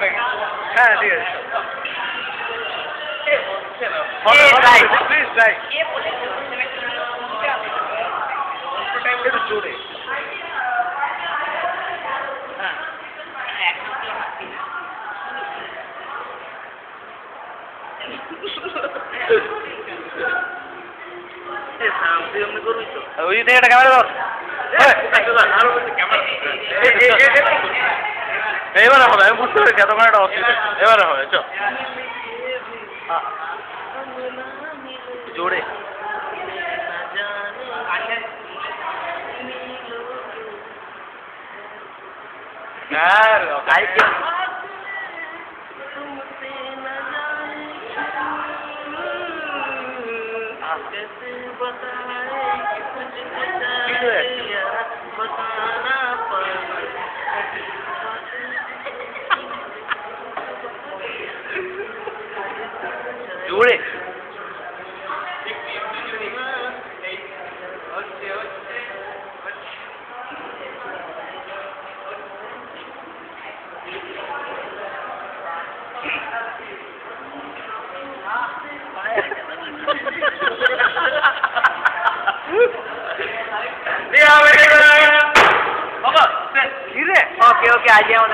নাকি? হ্যাঁ ঠিক আছে প্লিজ যাই একটু জোরে ওই থেকে একটা ক্যামেরা দাও এবারে হবে আমি বুঝতে পেরেছি এতক্ষণ একটা অসুবিধা এবারে হবে চ জোরে জোরে ওকে ওকে আজ